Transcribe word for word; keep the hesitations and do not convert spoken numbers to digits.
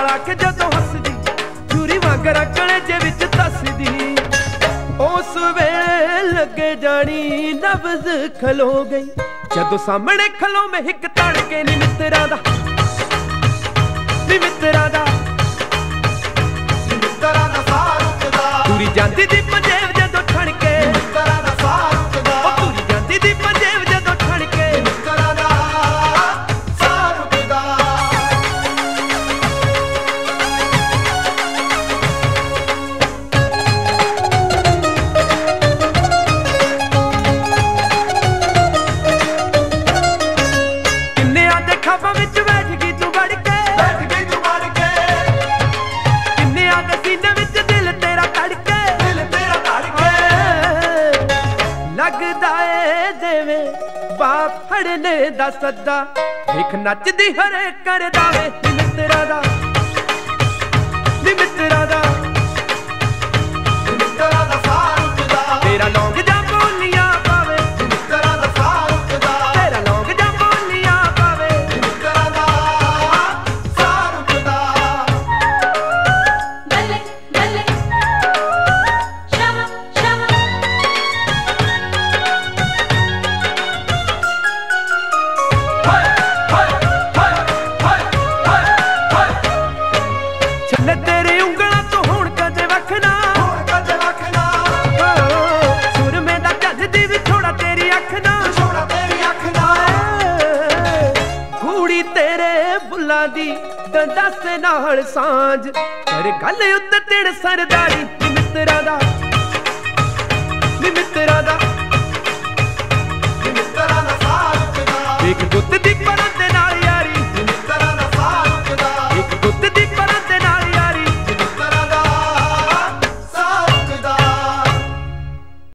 आके जदों हसदी चूरी वांगर कलेजे विच दसदी उस वेले लगे जानी लफ्ज खलो गई जदों सामने खलो मैं हिक तड़के नी मित्तरां दा नी मित्तरां दा मित्तरां दा साह रुकदा तुरी जांदी दी पंजेब जदों ठणके मित्तरां दा साह रुकदा ओ तुरी जांदी दी पंजेब जदों ठणके मित्तरां दा साह रुकदा खाबा विच बैठ गई तू बढ़ के बैठ गई तू बढ़ के किन्ने आके सीने विच दिल तेरा धड़के दिल तेरा धड़के लगदा ए देवे बाप फड़ने दा सद्दा देख नचदी हरे करदा वे मित्तरां दा नी मित्तरां दा मित्तरां दा साह रुकदा तेरा लौंग जा बोलियां पावे मित्तरां दा साह रुकदा तेरा लौंग जा बोलियां पावे तेरे उंगलां तो हुण कदे वखना हुण कदे वखना सुर में दा जजदी भी छोड़ा तेरी अख ना छोड़ा तेरी अख ना कूड़ी तेरे बुल्लां दी दस नाल सांझ कर गल उत्ते तेड़ सरदारी मित्तरां दा नी मित्तरां दा